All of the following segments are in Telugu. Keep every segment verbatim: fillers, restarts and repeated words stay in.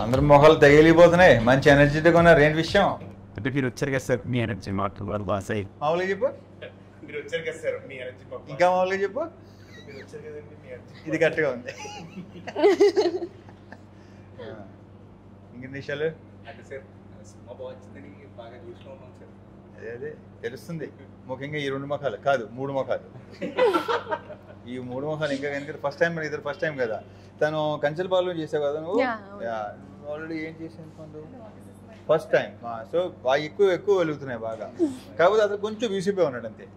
అందరి మొహాలు తగిలిపోతున్నాయి. మంచి ఎనర్జెటిక్ ఉన్నారు. ఏంటి విషయం? అంటే మీరు వచ్చారు కదా సార్, మీ ఎనర్జీ మాట్లాడారు బాస్ అయ్యి. మామూలుగా చెప్పు. మీరు వచ్చారు కదా సార్, మీ ఎనర్జీ ఇంకా మామూలుగా చెప్పు. మీరు వచ్చారు కదండి, మీ ఎనర్జీ ఇది గట్టిగా ఉంది. ఇంకెన్ని విషయాలు? అంటే సార్ సినిమా బాగా వచ్చిందని బాగా చూస్తూ ఉన్నాం సార్. అదే అదే తెలుస్తుంది. ముఖ్యంగా ఈ రెండు ముఖాలు కాదు, మూడు ముఖాలు. ఈ మూడు ముఖాలు ఇంకా కనుక ఫస్ట్ టైం ఇద్దరు ఫస్ట్ టైం కదా. తను కంచెల బాలు చేసావు కదా నువ్వు. ఆల్రెడీ ఏం చేసాను పండు ఫస్ట్ టైం. సో బాగా ఎక్కువ ఎక్కువ వెలుగుతున్నాయి బాగా. కాకపోతే అతను కొంచెం వీసిపోయి ఉన్నాడు అంతే.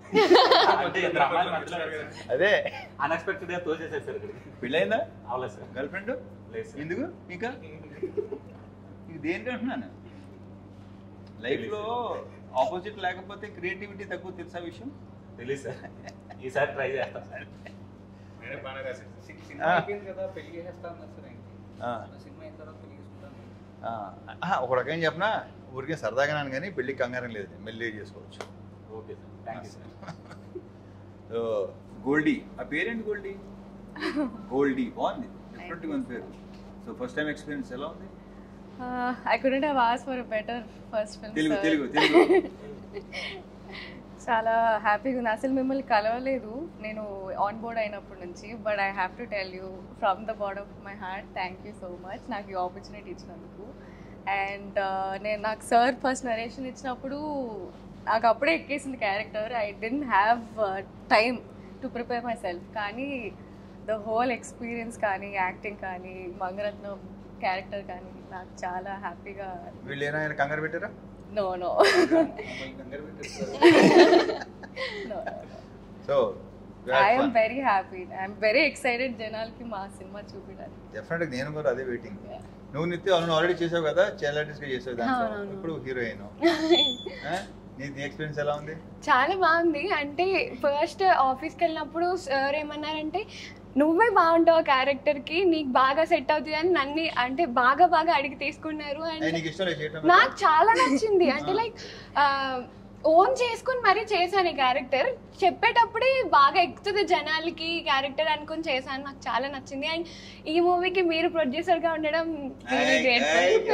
అదే అన్ఎక్స్పెక్టెడ్ గా తోచేసారు సార్. పెళ్ళైందా? అవలేదు సార్. గర్ల్ ఫ్రెండ్ ఎందుకు ఇంకా? ఇది దేంటి అంటున్నాను. లైఫ్లో ఆపోజిట్ లేకపోతే క్రియేటివిటీ తక్కువ తెలుసా విషయం? తెలియదు సార్. ఈసారి ట్రై చేస్తాను సార్. నేనే బాగా రాశాను. సినిమా అయిపోయింది కదా, పెళ్లి చేసేస్తా అన్నారు సార్. సినిమా అయిన తర్వాత పెళ్లి చేసుకుంటాను. ఒక రకంగా చెప్పనా, ఊరికే సరదాగానే కానీ పెళ్లికి కంగారం లేదు, మెల్లి చేసుకోవచ్చు. Okay sir, thank you sir. Goldie, ఆ పేరేంటి గోల్డీ? గోల్డీ బాగుంది, డిఫరెంట్గా ఉంది పేరు. సో ఫస్ట్ టైం ఎక్స్పీరియన్స్ ఎలా ఉంది? Uh, I couldn't have asked for a better first film. Telugu Telugu Telugu చాలా హ్యాపీగా ఉంది. అసలు మిమ్మల్ని కలవలేదు నేను ఆన్ బోర్డ్ అయినప్పటి నుంచి. But I have to tell you from the bottom of my heart thank you so much నాకు ఈ ఆపర్చునిటీ ఇచ్చినందుకు. అండ్ నేను నాకు సార్ ఫస్ట్ నరేషన్ ఇచ్చినప్పుడు నాకు అప్పుడే ఎక్కేసింది character. I didn't have time to prepare myself. కానీ ద హోల్ ఎక్స్పీరియన్స్ కానీ యాక్టింగ్ కానీ మంగరత్నం క్యారెక్టర్ కానీ నాకు చాలా హ్యాపీగా. వీళ్ళు ఏమైనా కంగారు పెట్టారా? No no so I am very happy. I am very excited జనాలకి మా సినిమా చూపించడానికి. డెఫినెట్గా నేను కూడా అదే వెయిటింగ్. నువ్వు నిత్యం అవును ఆల్రెడీ చేసావు కదా, చైల్డ్ ఆర్టిస్ట్గా చేసావు దాంట్లో, ఇప్పుడు హీరోయిన్. నీ ఎక్స్పీరియన్స్ ఎలా ఉంది? చాలా బాగుంది. అంటే ఫస్ట్ ఆఫీస్కి వెళ్ళినప్పుడు సార్ ఏమన్నారంటే నువ్వే బాగుంటావు క్యారెక్టర్కి, నీకు బాగా సెట్ అవుతుంది అని నన్ను అంటే బాగా బాగా అడిగి తీసుకున్నారు. అండ్ నాకు చాలా నచ్చింది. అంటే లైక్ ఓన్ చేసుకుని మరీ చేశాను ఈ క్యారెక్టర్. చెప్పేటప్పుడే బాగా ఎక్కుతుంది జనాలకి క్యారెక్టర్ అనుకుని చేశాను. నాకు చాలా నచ్చింది. అండ్ ఈ మూవీకి మీరు ప్రొడ్యూసర్గా ఉండడం వెరీ గ్రేట్.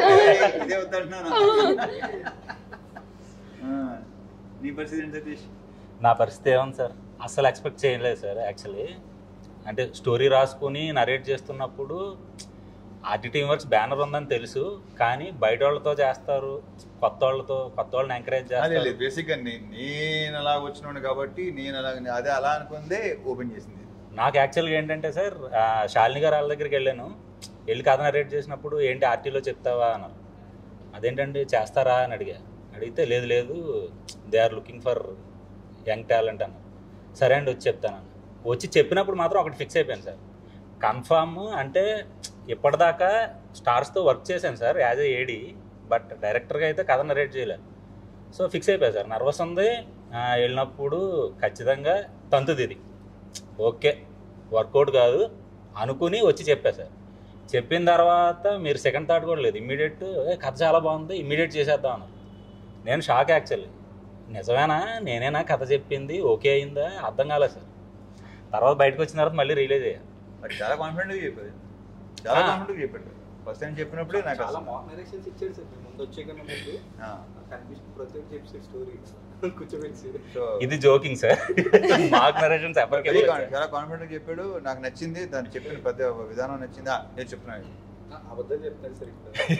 నా పరిస్థితి ఏముంది సార్, అస్సలు ఎక్స్పెక్ట్ చేయలేదు సార్. యాక్చువల్లీ అంటే స్టోరీ రాసుకుని నరేట్ చేస్తున్నప్పుడు ఆర్టీ టీమ్ వర్క్స్ బ్యానర్ ఉందని తెలుసు, కానీ బయట వాళ్ళతో చేస్తారు, కొత్త వాళ్ళతో కొత్త వాళ్ళని ఎంకరేజ్ చేస్తారు. బేసిక్గా నేను అలా వచ్చినాను కాబట్టి నేను అలా అదే అలా అనుకుందే ఓపెన్ చేసింది. నాకు యాక్చువల్గా ఏంటంటే సార్, శాలిని గారు వాళ్ళ దగ్గరికి వెళ్ళాను. వెళ్ళి కథ నరేట్ చేసినప్పుడు ఏంటి ఆర్టీలో చెప్తావా అన్నారు. అదేంటండి చేస్తారా అని అడిగా. అడిగితే లేదు లేదు they are looking for young talent అన్నారు. సరే అండి వచ్చి చెప్తాను. వచ్చి చెప్పినప్పుడు మాత్రం ఒకటి ఫిక్స్ అయిపోయాను సార్, కన్ఫామ్. అంటే ఇప్పటిదాకా స్టార్స్తో వర్క్ చేశాను sir as a AD, but డైరెక్టర్గా అయితే కథ నరేట్ చేయలేదు. సో ఫిక్స్ అయిపోయా సార్. నర్వస్ ఉంది. వెళ్ళినప్పుడు ఖచ్చితంగా తంతుది ఇది ఓకే వర్కౌట్ కాదు అనుకుని వచ్చి చెప్పా సార్. చెప్పిన తర్వాత మీరు సెకండ్ థాట్ కూడా లేదు, ఇమ్మీడియట్ కథ చాలా బాగుంది ఇమ్మీడియట్ చేసేద్దాం అన్నారు. నేను షాక్ యాక్చువల్లీ. నిజమేనా నేనేనా కథ చెప్పింది ఓకే అయిందా అర్థం కాలేదు సార్. తర్వాత బయటకు వచ్చిన తర్వాత మళ్ళీ రిలీజ్ అయ్యా. చాలా కాన్ఫిడెంట్గా చెప్పాడు, చాలా కాన్ఫిడెంట్గా చెప్పాడు. ఫస్ట్ టైం చెప్పినప్పుడే నాకు చాలా మాక్ నరేషన్స్ ఇచ్చాడు సార్. ముందు వచ్చే కన్నా ముందు కనిపించిన ప్రతి ఒక్క చెప్పే స్టోరీ కూర్చోబెట్టి. ఇది జోకింగ్ సార్, మాక్ నరేషన్స్ ఎవరికి చాలా కాన్ఫిడెంట్గా చెప్పాడు. నాకు నచ్చింది, దాన్ని చెప్పిన పెద్ద విధానం నచ్చిందా నేను చెప్తున్నాను. అబద్ధం చెప్తాను సార్.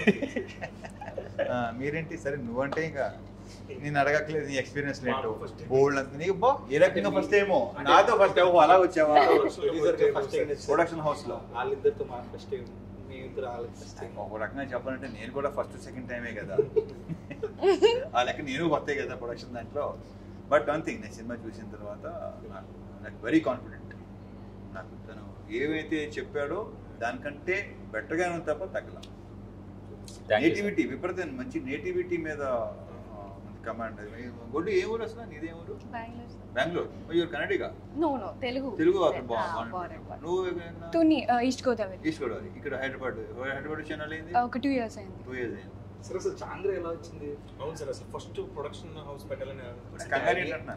మీరేంటి సరే నువ్వంటే ఇంకా నేను అడగట్లేదు నీ ఎక్స్పీరియన్స్ ఏంటో బోల్డ్ అంత నీకు బా ఏ రకంగా ఫస్ట్ ఏమో నాతో ఫస్ట్ ఏమో అలా వచ్చావా ప్రొడక్షన్ హౌస్ లో వాళ్ళిద్దరితో మా ఫస్ట్ టైం మీ ఇద్దరు ఒక రకంగా చెప్పాలంటే నేను కూడా ఫస్ట్ సెకండ్ టైమే కదా, ఆ లెక్క నేను కొత్త కదా ప్రొడక్షన్ దాంట్లో. బట్ వన్ థింగ్ నేను సినిమా చూసిన తర్వాత నాకు నాకు వెరీ కాన్ఫిడెంట్. నాకు తను ఏవైతే చెప్పాడో దానికంటే బెటర్గానే ఉంది తప్ప తగ్గల. నేటివిటీ విపరీతం మంచి నేటివిటీ మీద కమాండ్. గొడ్డు ఏ ఊరు అసలు నీదే ఊరు? Bengaluru. You're Kannadiga? No no Telugu. Telugu బాగుంది. నువ్వు తుని ఈస్ట్ గోదావరి. ఈస్ట్ గోదావరి. ఇక్కడ హైదరాబాద్ హైదరాబాద్ వచ్చి అయింది ఒక టూ ఇయర్స్ అయింది. టూ ఇయర్స్ అయింది. సార్ అసలు చాంద్ర ఎలా వచ్చింది? అవును సార్, అసలు ఫస్ట్ ప్రొడక్షన్ హౌస్ పెట్టాలని కంగారు ఏంటంటున్నా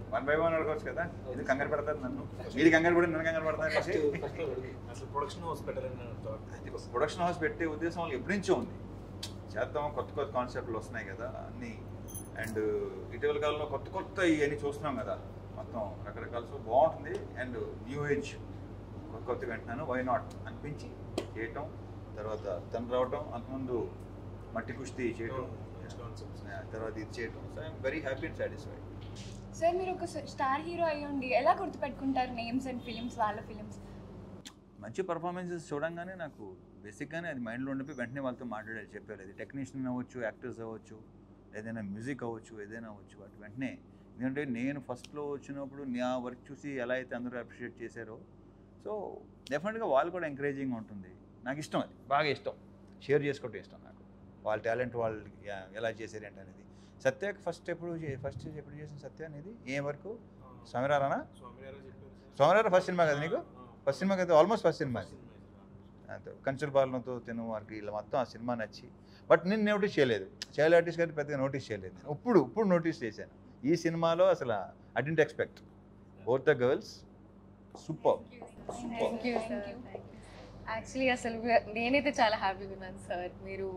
వన్ బై వన్ అడగవచ్చు కదా, ఇది కంగారు పెడతారు నన్ను, మీరు కంగారు పడి నన్ను కంగారు పడతారు. అసలు ప్రొడక్షన్ హౌస్ పెట్టాలని ప్రొడక్షన్ హౌస్ పెట్టే ఉద్దేశం వాళ్ళు ఎప్పటి నుంచో ఉంది, చేద్దాం కొత్త కొత్త కాన్సెప్ట్లు వస్తున్నాయి కదా అన్నీ. అండ్ ఇటీవల కాలంలో కొత్త కొత్త ఇవన్నీ చూస్తున్నాం కదా మొత్తం రకరకాల, సో బాగుంటుంది. అండ్ న్యూ ఏజ్ కొత్త కొత్త వింటున్నాను, వై నాట్ అనిపించి చేయటం. తర్వాత తను రావటం, అంతకుముందు మట్టి కుస్తీ చేయటం, తర్వాత ఇది చేయటం. So I'm very happy and satisfied. Sir మీరు ఒక స్టార్ హీరో అయ్యండి ఎలా గుర్తుపెట్టుకుంటారు నేమ్స్ అండ్ ఫిలిమ్స్, వాళ్ళ ఫిలిమ్స్? మంచి పర్ఫార్మెన్సెస్ చూడంగానే నాకు బేసిక్గానే అది మైండ్లో ఉండిపోయి వెంటనే వాళ్ళతో మాట్లాడేది, చెప్పారు. అది టెక్నీషియన్ అవ్వచ్చు, యాక్టర్స్ అవ్వచ్చు, ఏదైనా మ్యూజిక్ అవ్వచ్చు, ఏదైనా అవ్వచ్చు, వాటి వెంటనే. ఎందుకంటే నేను ఫస్ట్లో వచ్చినప్పుడు నా వర్క్ చూసి ఎలా అయితే అందరూ అప్రిషియేట్ చేశారో, సో డెఫినెట్గా వాళ్ళు కూడా ఎంకరేజింగ్ ఉంటుంది. నాకు ఇష్టం, అది బాగా ఇష్టం, షేర్ చేసుకోవటం ఇష్టం నాకు. వాళ్ళ టాలెంట్ వాళ్ళు ఎలా చేశారు ఏంటి అనేది. సత్యకి ఫస్ట్ ఎప్పుడు ఫస్ట్ ఎప్పుడు చేసిన సత్య అనేది ఏ వరకు స్వామిరారానా? స్వామిరారా ఫస్ట్ సినిమా కదా నీకు? ఫస్ట్ సినిమా కదా, ఆల్మోస్ట్ ఫస్ట్ సినిమా. అంతే కంచుల పాలనతో తిను వారికి ఇలా మొత్తం ఆ సినిమా నచ్చి. బట్ నేను నోటీస్ చేయలేదు, చైల్డ్ ఆర్టిస్ట్ గారికి పెద్దగా నోటీస్ చేయలేదు నేను. ఇప్పుడు ఇప్పుడు నోటీస్ చేశాను ఈ సినిమాలో. అసలు I didn't expect both the girls super thank you sir. Actually అసలు నేనైతే చాలా హ్యాపీగా ఉన్నాను సార్. మీరు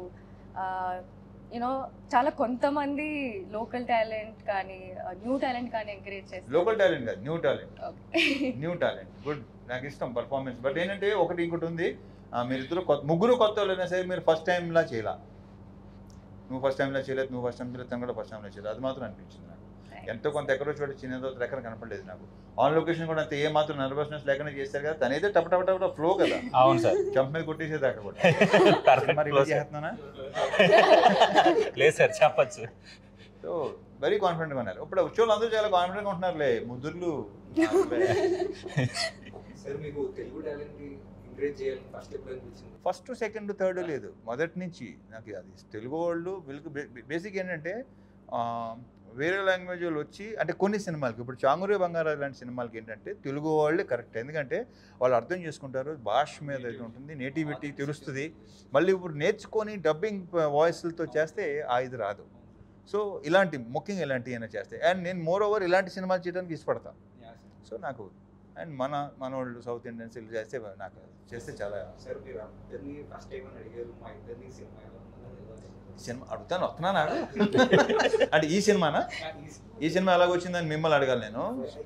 యూనో చాలా కొంతమంది లోకల్ టాలెంట్ కానీ న్యూ టాలెంట్ కానీ ఎంకరేజ్ చేస్తారు. లోకల్ టాలెంట్ కాదు, new talent. New talent good, నాకు ఇష్టం పర్ఫార్మెన్స్. బట్ ఏంటంటే ఒకటి ఇంకోటి ఉంది, మీరిద్దరు కొత్త ముగ్గురు కొత్త వాళ్ళైనా సరే మీరు ఫస్ట్ టైంలా చేయాల. నువ్వు ఫస్ట్ టైంలో చేయలేదు, నువ్వు ఫస్ట్ టైం చేయలేదు, తను కూడా ఫస్ట్ టైంలో చేయలేదు. అది మాత్రం అనిపించింది నాకు. ఎంతో కొంత ఎక్కడో చోట చిన్నదో ఎక్కడ కనపడలేదు నాకు. ఆన్ లొకేషన్ కూడా అంతే, ఏ మాత్రం నర్వస్నెస్ లేకుండా చేస్తారు కదా. తనైతే టప టప టప ఫ్లో కదా. అవును సార్, జంప్ మీద కొట్టేసేది అక్కడ కూడా. మరి చేస్తున్నానా? లేదు సార్, చెప్పచ్చు. సో వెరీ కాన్ఫిడెంట్గా ఉన్నారు. ఇప్పుడు వచ్చేవాళ్ళు అందరూ చాలా కాన్ఫిడెంట్గా ఉంటున్నారులే, ముద్దుర్లు. ఫస్ట్ సెకండ్ థర్డ్ లేదు, మొదటి నుంచి నాకు అది. తెలుగు వాళ్ళు వీళ్ళకి బేసిక్ ఏంటంటే వేరే లాంగ్వేజ్ వాళ్ళు వచ్చి, అంటే కొన్ని సినిమాలకి ఇప్పుడు చాంగురే బంగారాజు లాంటి సినిమాలకి ఏంటంటే తెలుగు వాళ్ళే కరెక్ట్. ఎందుకంటే వాళ్ళు అర్థం చేసుకుంటారు, భాష మీద అయితే ఉంటుంది, నేటివిటీ తెలుస్తుంది. మళ్ళీ ఇప్పుడు నేర్చుకొని డబ్బింగ్ వాయిస్లతో చేస్తే ఆ ఇది రాదు. సో ఇలాంటి ముఖ్యంగా ఇలాంటివి అయినా చేస్తాయి. అండ్ నేను మోర్ ఓవర్ ఇలాంటి సినిమాలు చేయడానికి ఇష్టపడతాను. సో నాకు అండ్ మన మన వాళ్ళు సౌత్ ఇండియన్స్ ఇల్లు చేస్తే నాకు చేస్తే చాలా. సినిమా అడుగుతాను, వస్తున్నానా? అంటే ఈ సినిమానా? ఈ సినిమా ఎలాగ వచ్చిందని మిమ్మల్ని అడగాలి నేను.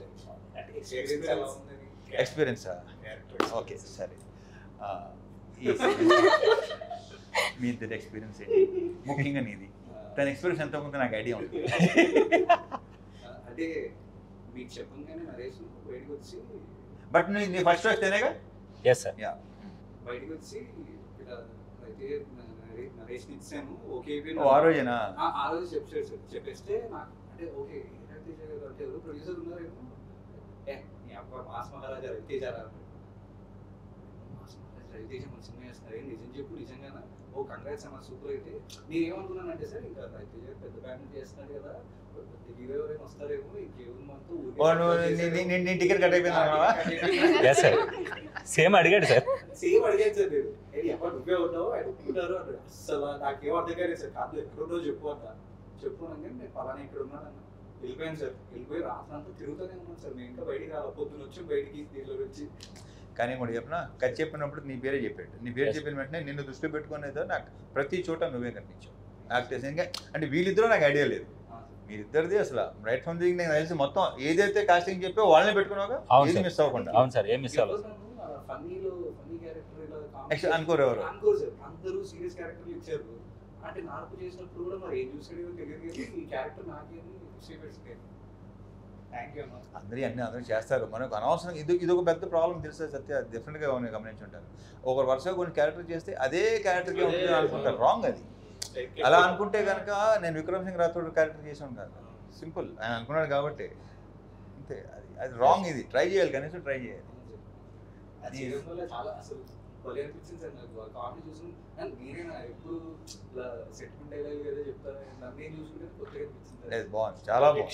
ఎక్స్పీరియన్సా? ఓకే సరే. మీ ఇద్దరు ఎక్స్పీరియన్స్ ఏంటి, ముఖ్యంగా నీది? తన ఎక్స్పీరియన్స్ ఎంత ఉందో నాకు ఐడియా ఉంటుంది. అంటే మీకు చెప్పంగానే నరేష్ బయటకు వచ్చి, బట్ నీ ఫస్ట్ వస్తేనేగా. Yes sir. యా, బయటకు వచ్చి ఇలా అయితే నరేష్ ఇచ్చాను. ఓకే ఆ రోజేనా? ఆ రోజు చెప్పాడు సార్. చెప్పేస్తే నాకు అంటే ఓకే అంటే ఎవరు ప్రొడ్యూసర్ ఉన్నారేమో, ఏ నీ అబ్బా మాస్ మహారాజా రవితేజారా, మాస్ మహారాజా రవితేజ మన సినిమా చేస్తున్నారు, ఏం నిజం చెప్పు నిజంగానా? ఓ కంగ్రాట్స్ అన్న, సూపర్. అయితే నేనేమనుకున్నానంటే సార్, ఇంకా రవితేజ పెద్ద బ్యాండ్ చేస్తున్నాడు కదా, హీరో ఎవరైనా వస్తారేమో, ఇంకేమో మనతో టికెట్ కట్ అయిపోయింది. సేమ్ అడిగాడు సార్, సేమ్ అడిగాడు సార్. నేను ఎవరు నువ్వే ఉన్నావు ఆయన ఒప్పుకుంటారు అంటే అసలు నాకేం అర్థం కాలేదు సార్. కాదు ఎక్కడున్నావు చెప్పు అంట. చెప్పున్నాను నేను పలానా ఇక్కడ ఉన్నానన్న. వెళ్ళిపోయాను సార్. వెళ్ళిపోయి రాత్రి అంతా తిరుగుతూనే ఉన్నాను సార్. నేను ఇంకా బయటికి రాలి, పొద్దున వచ్చి బయటికి దీనిలో వచ్చి. కానీ కూడా చెప్పిన కట్ చెప్పినప్పుడు నీ పేరే చెప్పాడు. నీ పేరు చెప్పిన వెంటనే నిన్ను దృష్టి పెట్టుకునేదో నాకు ప్రతి చోట నువ్వే కనిపించావు. యాక్టర్స్ ఇంకా అంటే వీళ్ళిద్దరూ నాకు ఐడియా లేదు. మీరిద్దరిది అసలు రైట్ ఫ్రమ్ ది నేను తెలిసి మొత్తం ఏదైతే కాస్టింగ్ చెప్పో వాళ్ళనే పెట్టుకున్నావుగా, ఏది మిస్ అవ్వకుండా. అవును సార్, ఏం మిస్ అవ్వదు. అనుకోరు ఎవరు, అనుకోరు సార్. అందరూ సీరియస్ క్యారెక్టర్లు ఇచ్చారు. అంటే నాకు చేసినప్పుడు కూడా మరి ఏం చూసాడో తెలియదు కానీ ఈ క్యారెక్టర్ నాకేమి థ్యాంక్ యూ అన్న. అందరి అన్ని అందరూ చేస్తారు. మనకు అనవసరం ఇది ఇది ఒక పెద్ద ప్రాబ్లం తెలుసా సత్య, డెఫినెట్గా గమనించి ఉంటారు. ఒకరు వరుసగా కొన్ని క్యారెక్టర్ చేస్తే అదే క్యారెక్టర్గా ఉంటుంది అనుకుంటారు. రాంగ్ అది. అలా అనుకుంటే కనుక నేను విక్రమ్ సింగ్ రాథోడ్ క్యారెక్టర్ చేసాను కాదు, సింపుల్ ఆయన అనుకున్నాడు కాబట్టి అంతే. అది అది రాంగ్. ఇది ట్రై చేయాలి, కనీసం ట్రై చేయాలి. అది చాలా అసలు భలే అనిపించింది సార్ నాకు. కామెడీ చూసి మీరేనా ఎప్పుడు ఇలా సెట్మెంట్ డైలాగ్ ఏదో చెప్తారు, నన్ను నేను చూసుకుంటే కొత్తగా అనిపించింది. బాగుంది, చాలా బాగుంది.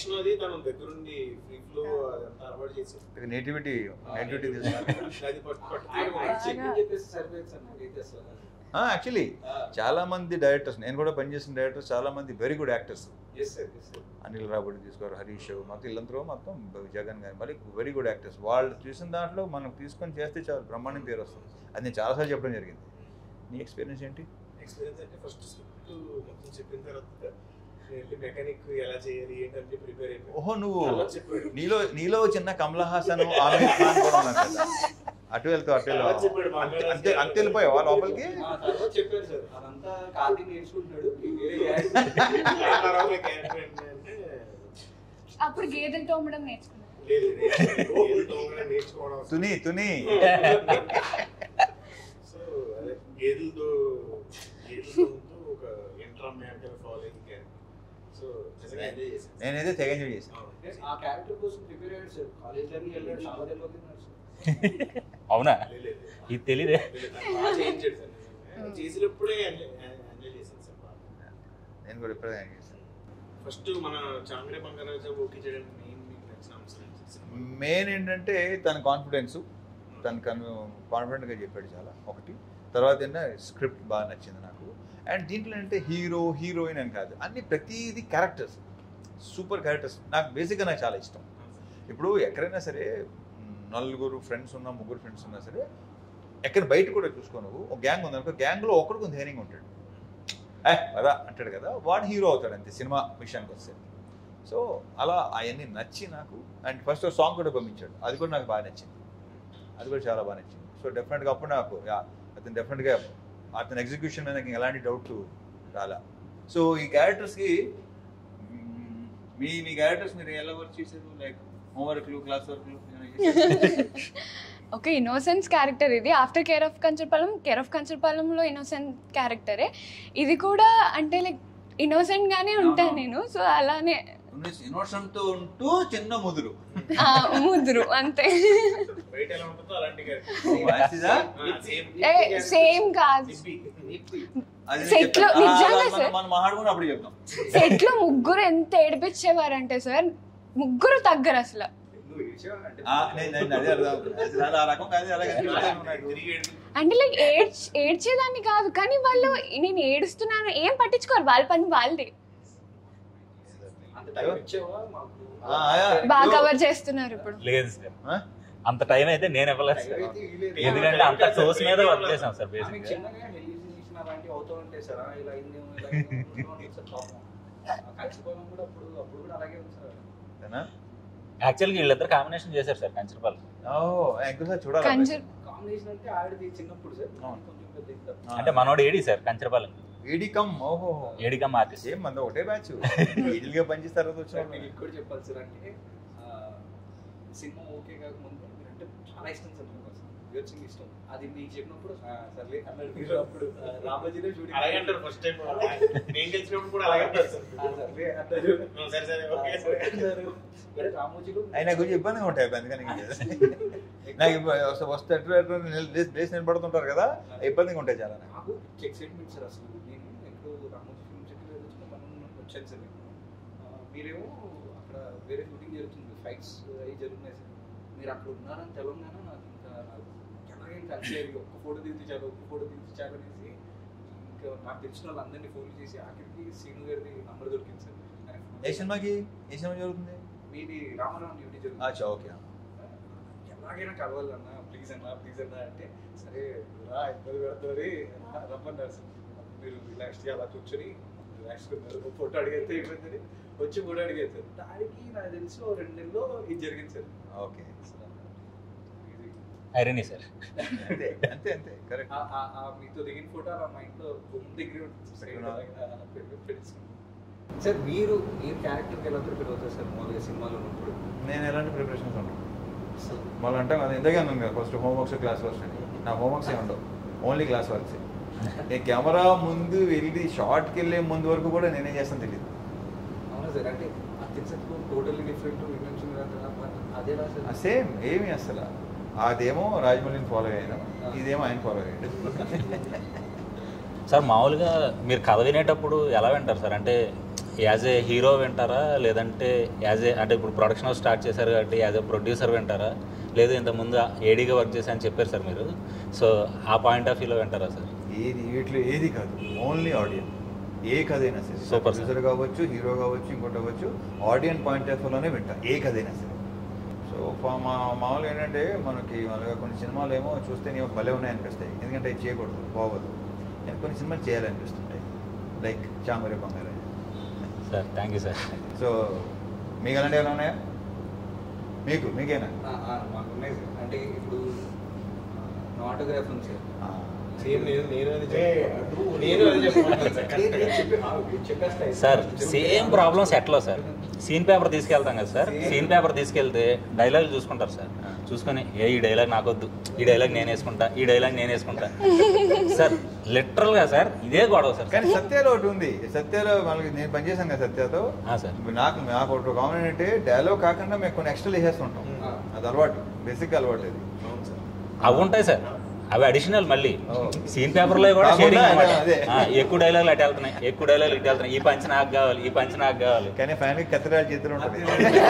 నేటివిటీ నేటివిటీ చెప్పేసి సరిపోయింది సార్ నాకైతే అసలు. యాక్చువల్లీ చాలా మంది డైరెక్టర్స్, నేను కూడా పనిచేసిన డైరెక్టర్స్ చాలా మంది very good actors. Anil Ravipudi తీసుకోరు, హరీష్, మొత్తం ఇల్లంతలో మొత్తం జగన్ గారు మళ్ళీ వెరీ గుడ్ యాక్టర్స్. వాళ్ళు చూసిన దాంట్లో మనం తీసుకొని చేస్తే చాలా బ్రహ్మాండం పేరు వస్తుంది. అది నేను చాలాసార్లు చెప్పడం జరిగింది. నీ ఎక్స్పీరియన్స్ ఏంటి? ఎక్స్పీరియన్స్ అంటే ఫస్ట్ స్క్రిప్ట్ మొత్తం చెప్పిన తర్వాత మెకానిక్ ఎలా చేయాలి ఏంటంటే ప్రిపేర్ అయిపోయి. ఓహో, నువ్వు నీలో నీలో చిన్న కమల్ హాసన్, ఆమీర్ ఖాన్ కూడా ఉన్నారు కదా, అటు వెళ్తావు అటు వెళ్తావు అంతే అంతే వెళ్ళిపోయావా లోపలికి? చెప్పారు సార్, అదంతా కార్తీక్ నేర్చుకుంటున్నాడు. అప్పుడు గేదెలు తోమడం నేర్చుకున్నాను. తుని తుని సో అదే గేదెలతో గేదెలతో ఒక intra matter following character. So నేనైతే తెగ ఎంజాయ్ చేశాను. ఆ క్యారెక్టర్ కోసం ప్రిపేర్ అయ్యాడు సార్. కాలేజ్ లోకి వెళ్ళాడు, చాలా తెలియదు. అవునా? ఇది తెలియదే. చేసినప్పుడే ఎంజాయ్ చేశాను సార్ బాగా. నేను కూడా ఇప్పుడే ఎంజాయ్ చేశాను. ఫస్ట్ మన చాంగ్రే బంగారాజు ఓకే చేయడానికి మెయిన్ మీకు నచ్చిన అంశం మెయిన్ ఏంటంటే తన కాన్ఫిడెన్స్, తను కాన్ఫిడెంట్గా చెప్పాడు చాలా ఒకటి. తర్వాత ఏంటంటే స్క్రిప్ట్ బాగా నచ్చింది నాకు. అండ్ దీంట్లో ఏంటంటే హీరో హీరోయిన్ అని కాదు, అన్ని ప్రతిదీ క్యారెక్టర్స్, సూపర్ క్యారెక్టర్స్. నాకు బేసిక్గా నాకు చాలా ఇష్టం. ఇప్పుడు ఎక్కడైనా సరే నలుగురు ఫ్రెండ్స్ ఉన్నా, ముగ్గురు ఫ్రెండ్స్ ఉన్నా సరే, ఎక్కడ బయట కూడా చూసుకో, నువ్వు ఒక గ్యాంగ్ ఉందనుకో, గ్యాంగ్లో ఒకరికి కొంత ధైర్యంగా ఉంటాడు, ఏ అదా అంటాడు కదా, వాడు హీరో అవుతాడు అంతే సినిమా విషయానికి వస్తే. సో అలా అవన్నీ నచ్చి నాకు. అండ్ ఫస్ట్ సాంగ్ కూడా పంపించాడు, అది కూడా నాకు బాగా నచ్చింది, అది కూడా చాలా బాగా నచ్చింది. సో డెఫినెట్గా అప్పుడు నాకు అతను డెఫినెట్గా అతని ఎగ్జిక్యూషన్ మీద నాకు ఎలాంటి డౌట్ రాలా. సో ఈ క్యారెక్టర్స్కి మీ మీ క్యారెక్టర్స్ మీరు ఎలా వర్క్ చేశారు? లైక్ హోంవర్క్లు, క్లాస్ వర్క్లు? ఓకే, ఇన్నోసెన్స్ క్యారెక్టర్ ఇది. After care of Kancharapalem, care of కంచర్పాలెంలో ఇన్నోసెంట్ క్యారెక్టరే ఇది కూడా. అంటే లైక్ ఇన్నోసెంట్ గానే ఉంటాను నేను. సో అలానే ఇన్నోసెంట్ ఉంటూ చిన్న ముదురు ముదురు అంతే. బయట ఎలా ఉంటుందో అలాంటి సేమ్ కాదు. సెట్ లో నిజంగా సార్, సెట్ లో ముగ్గురు ఎంత ఏడిపించేవారంటే సార్, ముగ్గురు తగ్గరు అసలు. అంటే లైక్ ఏడ్చ్ ఏడ్చేదాన్ని కాదు, కానీ వాళ్ళు నేను ఏడుస్తున్నాను ఏం పట్టించుకోరు, వాళ్ళ పని వాళ్ళది. బాగా కవర్ చేస్తున్నారు ఇప్పుడు. లేదు సార్, అంత టైం అయితే నేను ఇవ్వలేదు సార్, ఎందుకంటే అంత సోర్స్ మీద వర్క్ చేసాం సార్. బేసిక్ యాక్చువల్గా వీళ్ళిద్దరు కాంబినేషన్ చేశారు సార్ కంచర్పాలెం. అంటే మనోడు ఏడి సార్ కంచర్పాలెం, ఏడికమ్. ఓహో, ఏడికమ్ ఆర్టిస్ట్. ఏం మంది ఒకటే బ్యాచ్ ఏడిగా పనిచేస్తారు. మీకు ఇక్కడ చెప్పాలి సార్, అంటే సినిమా ఓకే కాకముందు మీరంటే చాలా ఇష్టం సార్, సింగ్ ఇష్టం. అది మీకు చెప్పినప్పుడు సర్లే అన్నాడు మీరు. అప్పుడు రామోజీలో షూటింగ్ అలాగే అంటారు ఫస్ట్ టైం నేను గెలిచినప్పుడు కూడా అలాగే అంటారు సార్. సర్లే అన్నారు, సరే సరే ఓకే అన్నారు. రామోజీలో అయినా కొంచెం ఇబ్బందిగా ఉంటాయి, అందుకని నాకు వస్తే ప్లేస్ నిలబడుతుంటారు కదా, ఇబ్బందిగా ఉంటాయి చాలా. నాకు ఎక్సైట్మెంట్ సార్ అసలు. నేను ఎప్పుడు రామోజీ ఫిల్మ్ సిటీలో మనం వచ్చాను సార్. మీరేమో అక్కడ వేరే షూటింగ్ జరుగుతుంది, ఫైట్స్ అవి జరుగుతున్నాయి సార్. మీరు అక్కడ ఉన్నారని తెలంగాణ నాకు ఇంకా నాకు ఎలాగైనా కలిసి ఒక్క ఫోటో దిగుతారు, ఒక్క ఫోటో దిగుతారు అనేసి ఇంకా నాకు తెలిసిన వాళ్ళు అందరినీ ఫోన్ చేసి ఆఖరికి సీను గారిది నంబర్ దొరికింది సార్. ఏ సినిమాకి ఏ సినిమా జరుగుతుంది? మీది రామారావు డ్యూటీ జరుగుతుంది. ఓకే, ఎలాగైనా కలవాలన్నా ప్లీజ్ అన్నా ప్లీజ్ అన్నా అంటే సరే రా ఇబ్బంది పెడతారు రమ్మన్నారు సార్. మీరు రిలాక్స్గా అలా కూర్చొని రిలాక్స్గా ఉన్నారు, ఫోటో అడిగితే ఇబ్బంది వచ్చి ఫోటో అడిగారు సార్. దానికి నాకు తెలిసి ఓ రెండు నెలల్లో ఇది జరిగింది సార్. Okay, irony sir. అంతే అంతే అంతే కరెక్ట్. మీతో దిగిన ఫోటో ఆ మా ఇంట్లో దగ్గర సార్. మీరు మీరు క్యారెక్టర్కి ఎలా ప్రిపేర్ అవుతారు సార్ మామూలుగా సినిమాలో ఉన్నప్పుడు? నేను ఎలాంటి ప్రిపరేషన్స్ ఉండవు మళ్ళీ అంటాం కదా, ఇంతగా అన్నాను కదా ఫస్ట్ హోంవర్క్స్ క్లాస్ వర్క్స్ అని. నా హోంవర్క్స్ ఏమి ఉండవు, ఓన్లీ క్లాస్ వర్క్స్. నేను కెమెరా ముందు వెళ్ళి షార్ట్కి వెళ్ళే ముందు వరకు కూడా నేనేం చేస్తాను తెలియదు. అవునా సార్, అంటే టోటల్లీ డిఫరెంట్ అదేలా సార్? సేమ్ ఏమి అసలు. అదేమో రాజమౌళిని ఫాలో అయ్యాను, ఇదేమో ఆయన ఫాలో అయ్యాడు. సార్ మామూలుగా మీరు కథ వినేటప్పుడు ఎలా వింటారు సార్? అంటే యాజ్ ఏ హీరో వింటారా, లేదంటే యాజ్ ఏ అంటే ఇప్పుడు ప్రొడక్షన్ హౌస్ స్టార్ట్ చేశారు కాబట్టి యాజ్ ఏ ప్రొడ్యూసర్ వింటారా, లేదు ఇంతకుముందు ఏడీగా వర్క్ చేశారని చెప్పారు సార్ మీరు, సో ఆ పాయింట్ ఆఫ్ వ్యూలో వింటారా సార్? ఏది వీటిలో ఏది కాదు, ఓన్లీ ఆడియన్. ఏ కథ అయినా సరే, Super, sir. ప్రొడ్యూసర్ కావచ్చు, హీరో కావచ్చు, ఇంకోటి అవ్వచ్చు, ఆడియన్ పాయింట్ ఆఫ్ వ్యూలోనే వింటా ఏ కథ అయినా సరే. సో మా మామూలుగా ఏంటంటే మనకి మామూలుగా కొన్ని సినిమాలు ఏమో చూస్తే నీవు భలే ఉన్నాయనిపిస్తాయి, ఎందుకంటే ఇది చేయకూడదు, బాగోదు. నేను కొన్ని సినిమాలు చేయాలనిపిస్తుంటాయి, లైక్ చామరే బంగారు. Sir thank you sir. So మీకు అలాంటి ఏమైనా ఉన్నాయా? మీకు మీకేనా? మాకు ఉన్నాయి సార్. అంటే ఇప్పుడు ఆటోగ్రాఫ్ ఉంది సార్. సేమ్ నేను నేను అది చెప్పు నేను అది చెప్పుకుంటాను సార్. సార్ సేమ్ ప్రాబ్లం సెట్లో సార్. సీన్ పేపర్ తీసుకెళ్తాం కదా సార్, సీన్ పేపర్ తీసుకెళ్తే డైలాగ్ చూసుకుంటారు సార్. చూసుకొని ఏ ఈ డైలాగ్ నాకొద్దు, ఈ డైలాగ్ నేను వేసుకుంటా, ఈ డైలాగ్ నేను వేసుకుంటా సార్. లిటరల్గా సార్ ఇదే గొడవ సార్. కానీ సత్యాలో ఒకటి ఉంది, సత్యాలో మనకి నేను పనిచేశాను కదా సత్యాతో. సార్ నాకు నాకు ఒకటి కామన్ ఏంటంటే డైలాగ్ కాకుండా మేము కొన్ని ఎక్స్ట్రా వేసేస్తుంటాం, అది అలవాటు, బేసిక్ అలవాటు అది. అవి ఉంటాయి సార్, అవి అడిషనల్. మళ్ళీ సీన్ పేపర్ లో కూడా షేరింగ్ అన్నమాట. ఎక్కువ డైలాగులు అటు వెళ్తున్నాయి, ఎక్కువ డైలాగులు ఇటు వెళ్తున్నాయి, ఈ పంచ్ నాకు కావాలి, ఈ పంచ్ నాకు కావాలి. కానీ ఫ్యాన్ కత్తెరాలు చేతులు ఉంటుంది.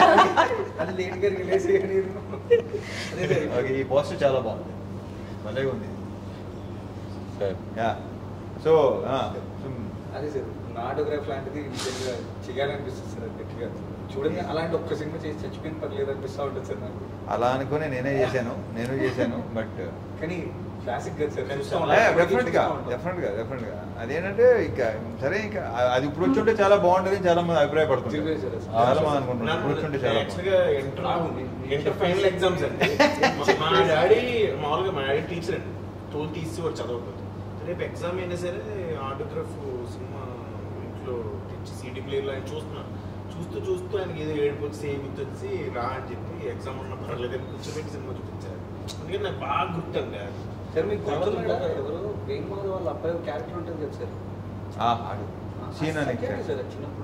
ఓకే, ఈ పోస్టర్ చాలా బాగుంది, భలే ఉంది సార్. సో అదే సార్, నా ఆటోగ్రాఫ్ లాంటిది నిజంగా చేయాలనిపిస్తుంది సార్ గట్టిగా. చూడండి, అలాంటి ఒక్క సినిమా చేసి చచ్చిపోయిన పర్లేదు అనిపిస్తూ ఉంటుంది సార్ నాకు. అలా అనుకుని నేనే చేశాను, నేను చేశాను. బట్ కానీ క్లాసిక్ కదా సార్, డెఫినెట్ గా డెఫినెట్ గా డెఫినెట్ గా అదేంటంటే ఇంకా సరే, ఇంకా అది ఇప్పుడు వచ్చుంటే చాలా బాగుంటుంది, చాలా మంది అభిప్రాయపడుతుంది, చాలా మంది అనుకుంటున్నారు ఇప్పుడు వచ్చుంటే చాలా బాగుంది. ఇంటర్ ఫైనల్ ఎగ్జామ్స్ అండి. మా డాడీ మామూలుగా మా డాడీ టీచర్ అండి, తోలు తీసి వాడు చదవకపోతే రేపు ఎగ్జామ్ అయినా సరే ఆటోగ్రాఫ్ సినిమా ఇంట్లో తెచ్చి సీడీ ప్లేయర్లో ఆయన చూస్తున్నాను. చూస్తూ చూస్తూ ఆయనకి ఏదో ఏడుపు వచ్చి ఏమి వచ్చి రా అని చెప్పి ఎగ్జామ్ ఉన్న పర్లేదు అని కూర్చోబెట్టి సినిమా చూపించారు. అందుకని నాకు బాగా గుర్తుంది. సార్ మీకు గుర్తుందా ఎవరు వేణుమాధవ్ వాళ్ళ అబ్బాయి క్యారెక్టర్ ఉంటుంది కదా సార్, సీన్ అని సార్ చిన్నప్పుడు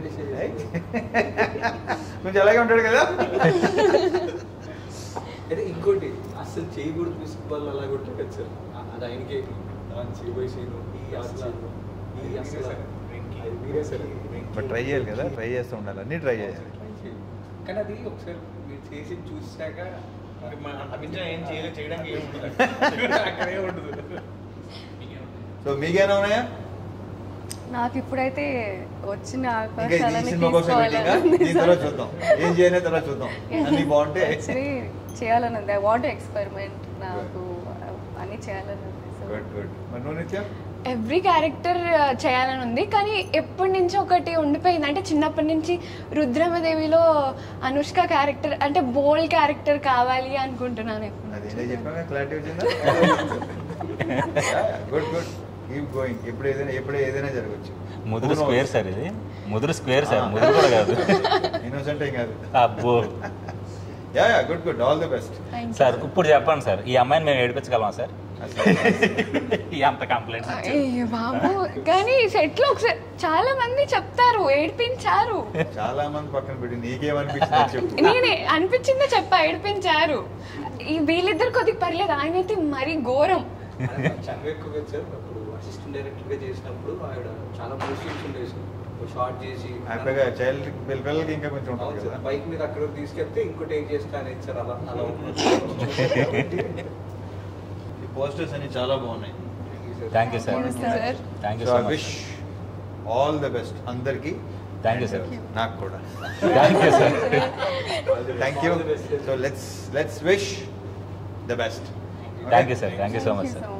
కొంచెం అలాగే ఉంటాడు కదా. అదే ఇంకోటి అసలు చేయకూడదు ప్రిన్సిపల్ అలా ఉంటాడు కదా సార్, అది ఆయనకే చేయబోయే సీను ఈ అసలు ఈ అసలు మీరే సార్. బట్ ట్రై చేయాలి కదా, ట్రై చేస్తూ ఉండాలి, అన్నీ ట్రై చేయాలి. కానీ అది ఒకసారి మీరు చేసి చూసాక ఏం చేయలేదు, చేయడానికి ఏం ఉండదు, అక్కడే ఉండదు. సో మీకేనా ఉన్నాయా? నాకు ఇప్పుడైతే వచ్చిన ఇంకా ఈ సినిమా కోసం వెయిటింగ్, దీని తర్వాత చూద్దాం, ఏం చేయనే తర్వాత చూద్దాం, అన్ని బాగుంటే యాక్చువల్లీ చేయాలని ఉంది. ఐ వాంట్ ఎక్స్పెరిమెంట్, నాకు అన్ని చేయాలని ఉంది. Good good. మరి నువ్వు నిత్య? ఎవ్రీ క్యారెక్టర్ చేయాలని ఉంది, కానీ ఎప్పటి నుంచి ఒకటి ఉండిపోయింది. అంటే చిన్నప్పటి నుంచి రుద్రమదేవిలో అనుష్క క్యారెక్టర్ అంటే బోల్డ్ క్యారెక్టర్ కావాలి అనుకుంటున్నాను. అదే చెప్పాను, క్లారిటీ వచ్చిందా? Good good, keep going. ఎప్పుడు ఏదైనా ఎప్పుడు ఏదైనా జరగచ్చు. ముదురు స్క్వేర్ సార్, ఇది ముదురు స్క్వేర్ సార్, ముదురు కూడా కాదు, ఇన్నోసెంట్ ఏం కాదు. అబ్బో. Yeah yeah, good good, all the best. Sir ఇప్పుడు చెప్పండి సార్, ఈ అమ్మాయిని మేము ఏడిపించగలమా సార్? అంత కంప్లైంట్స్ అయ్యో బాబు, కానీ సెట్ లో ఒకసారి చాలా మంది చెప్తారు ఏడిపించారు. చాలా మంది పక్కన పెట్టి నీకేమనిపించింది చెప్పు. నేనే అనిపించిందే చెప్పా, ఏడిపించారు. ఈ వీళ్ళిద్దరు కొద్దిగా పర్లేదు, ఆయన అయితే మరీ ఘోరం. చాలా ఎక్కువ కదా సార్. అప్పుడు అసిస్టెంట్ డైరెక్టర్ గా చేసినప్పుడు ఆవిడ చాలా మూవీస్ ఉండేది సార్. షార్ట్ చేసి చైల్డ్ పిల్లలకి ఇంకా కొంచెం ఉంటుంది కదా, బైక్ మీద అక్కడ తీసుకెళ్తే ఇంకో టేక్ చేస్తా అనేది సార్. అలా అలా పోస్టర్స్ అన్ని చాలా బాగున్నాయి. Thank you sir, thank you so much. Wish all the best అందరికి. Thank you sir. నాకు కూడా thank you sir. Thank you. So let's let's wish the best. Thank you sir, thank you so much sir.